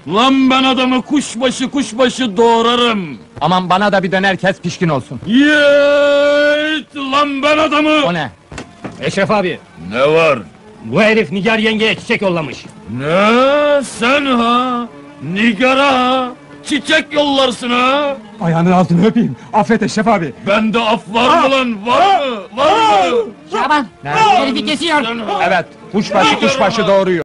Lan ben adamı kuşbaşı doğrarım! Aman bana da bir döner kes pişkin olsun. Yeeet! Lan ben adamı! O ne? Eşref abi, Ne var? bu herif Nigar yengeye çiçek yollamış. Ne? Sen ha? Nigar'a ha? Çiçek yollarsın ha? Ayağının altını öpeyim. Affet Eşref abi. Bende af var mı lan? Var mı? Var mı? Şaban, Ne? herifi kesiyor. Sen ha? Evet, kuşbaşı doğuruyor.